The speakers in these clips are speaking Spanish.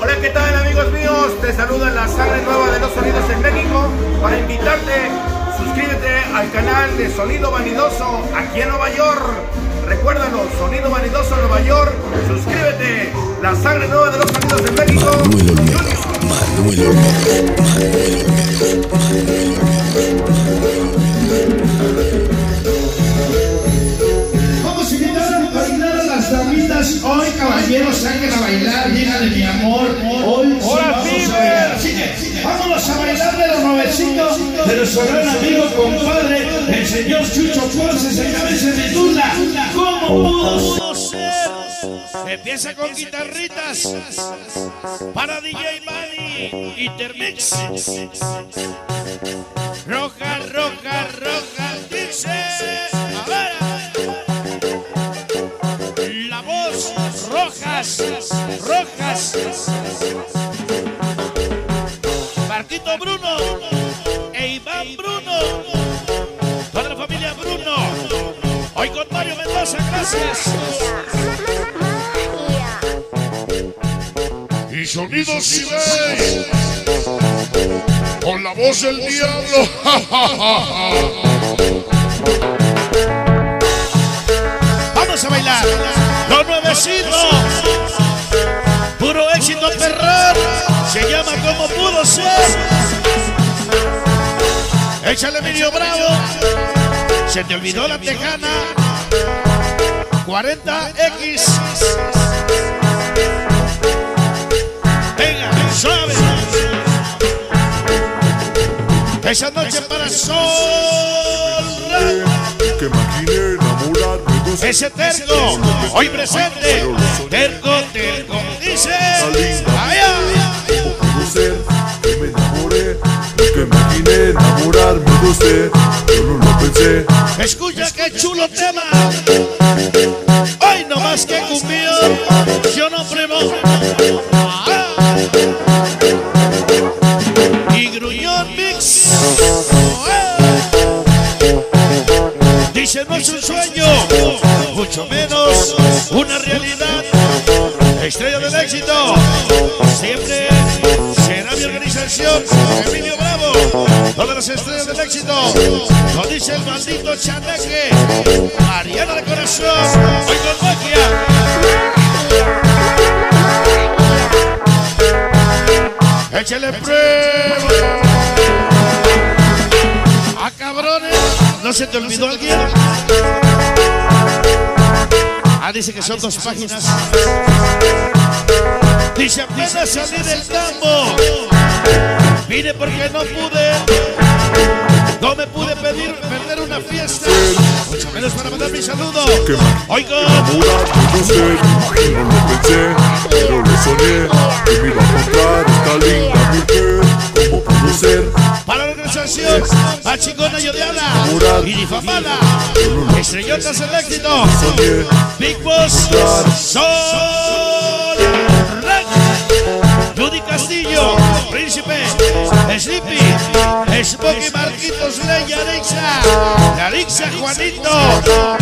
Hola, ¿qué tal, amigos míos? Te saluda la sangre nueva de los sonidos en México para invitarte, suscríbete al canal de Sonido Vanidoso aquí en Nueva York. Recuérdalo, Sonido Vanidoso Nueva York, suscríbete, la sangre nueva de los sonidos en México. Manuel Olmedo. Vamos a invitar a bailar a las damitas. Hoy, caballeros, saquen a bailar, llena de mi amor. Hoy sí vamos a bailar. Así que vámonos a bailar de los nuevecitos de nuestro gran amigo, compadre, el señor Chucho Ponce. Se llama ese de Tula. ¿Cómo pudo ser? Empieza con guitarritas para DJ Manny Intermix. Roja, roja, roja, dice. A ver. La voz, rojas, rojas. Marquito Bruno e Iván Bruno. Toda la familia Bruno. Hoy con Mario Mendoza, gracias. Y Sonido Sibey, con la voz del diablo. Vamos a bailar los nuevecitos. Puro éxito perrón. Se llama Como Pudo Ser. Échale, Emilio Bravo. Se te olvidó la tejana 40X. Venga, suave. Esa noche para Sol. Que maquine enamorarme. Ese terco, hoy presente. Terco, terco, dice. Allá. ¿Cómo pudo ser que me enamoré? Que maquiné enamorarme de usted. Yo no lo pensé. Escucha qué chulo tema. Hoy no más que cumbión. Yo no primo. Y Gruñón Mix. Dice, no es un sueño, mucho menos una realidad. Estrella del éxito, siempre será mi organización. Emilio Bravo, todas las estrellas del éxito. Lo dice el maldito Chaneque. Mariana de corazón, hoy con magia. Échale prueba. ¡Ah, cabrones! ¿No se te olvidó alguien? Ah, dice que son 2 páginas. Dice, apenas salí del tambo. Vine porque no pude. No me pude perder una fiesta. Mucho menos para mandar mi saludo. Oigan. Enamorarme de usted. Yo no lo pensé, pero lo soñé. Que me iba a encontrar esta linda mujer. ¿Cómo pudo ser? Para la organización, a chingona y odiada y difamada, estrellotas el éxito, Big Boss, Sol, Judy Castillo, Príncipe, Sleepy, Smokey Marquitos, Leia, Arixa, Juanito,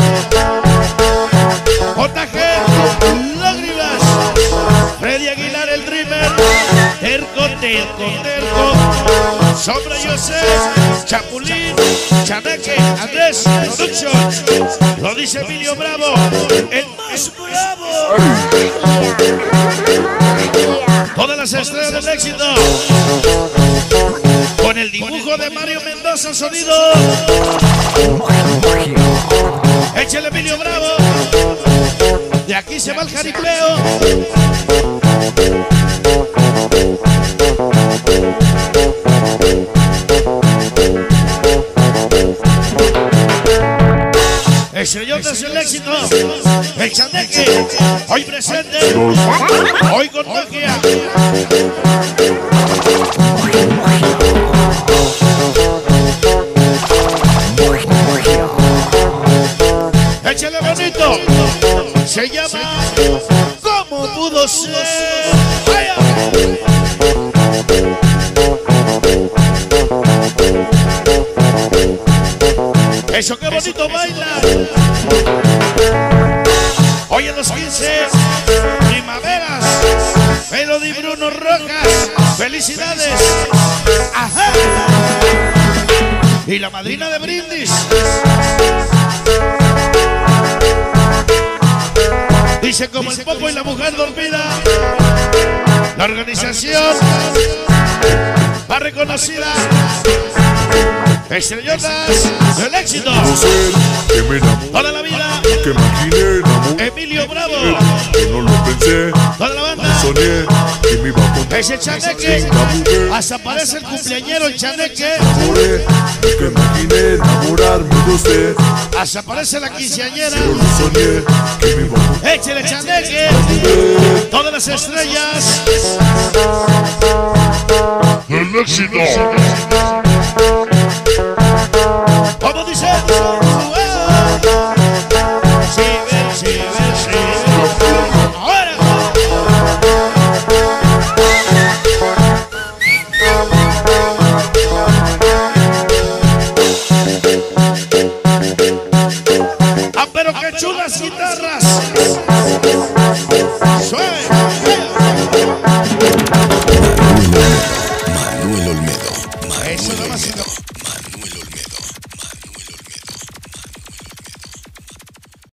JG, Lágrimas, Freddy Aguilar, el Dreamer, Terco, Terco, Terco, Sombra Joseph, Chapulín, Chaneque, Andrés, Production. Lo dice Emilio Bravo, el más bravo. Todas las estrellas del éxito. Con el dibujo de Mario Mendoza, sonido. Échale, Emilio Bravo. De aquí se va el jaripeo. Estrellotas el éxito, el Chaneque, hoy presente, hoy con magia. Échale bonito, se llama ¿Cómo pudo ser? ¡Vaya! Eso, qué bonito baila. Hoy en los 15 primaveras, melodía. mi Bruno Rojas. ¡Felicidades! ¡Ajá! Y la madrina de brindis. Dice como el popo y la mujer dormida. La organización más reconocida. Estrellotas del éxito. Toda la vida. Que imaginé enamoré. Emilio Bravo. Yo no lo pensé. Toda la banda. Soñé que me iba a contar. Ese chaneque. Hasta parece el cumpleañero el chaneque. Enamoré. Que imaginé enamorarme de usted. Hasta parece la quinceañera. Yo lo soñé que me iba a contar. Échale chaneque. Todas las estrellas. El éxito. ¿Cómo dice? Sí, ahora. Ah, pero qué chulas guitarras. Suave. Manuel Olmedo. Eso no va a ser.